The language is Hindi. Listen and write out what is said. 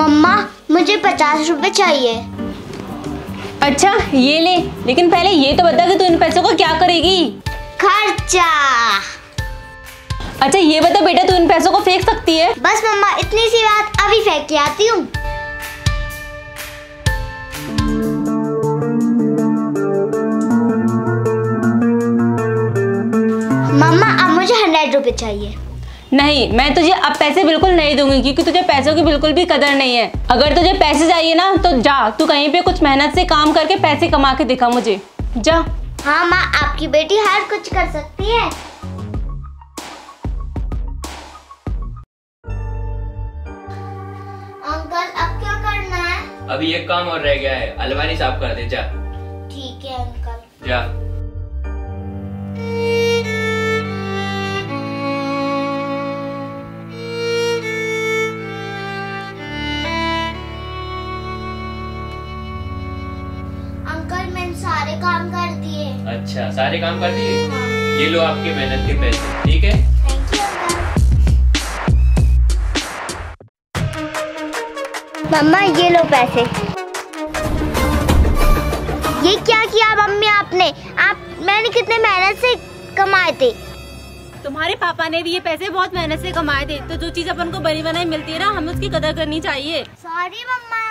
मम्मा मुझे 50 रुपए चाहिए। अच्छा ये ले, लेकिन पहले ये तो बता कि तू इन पैसों को क्या करेगी? खर्चा। अच्छा ये बता बेटा, तू इन पैसों को फेंक सकती है? बस मम्मा इतनी सी बात, अभी फेंक के आती हूँ। मम्मा अब मुझे 100 रुपए चाहिए। नहीं, मैं तुझे अब पैसे बिल्कुल नहीं दूंगी, क्योंकि तुझे पैसों की बिल्कुल भी कदर नहीं है। अगर तुझे पैसे चाहिए ना तो जा, तू कहीं पे कुछ मेहनत से काम करके पैसे कमा के दिखा मुझे, जा। हाँ माँ, आपकी बेटी हर कुछ कर सकती है। अंकल अब क्या करना है? अभी एक काम और रह गया है, अलमारी साफ कर दे, जा। ठीक है अंकल। जा। अंकल मैंने सारे काम कर दिए। अच्छा सारे काम कर दिए? हाँ। ये लो आपके मेहनत के पैसे, ठीक है? Thank you uncle. मम्मा ये लो पैसे। ये क्या किया मम्मी आपने? मैंने कितने मेहनत से कमाए थे। तुम्हारे पापा ने भी ये पैसे बहुत मेहनत से कमाए थे, तो जो चीज अपन को बनी बनाई मिलती है ना, हमें उसकी कदर करनी चाहिए। सॉरी मम्मा।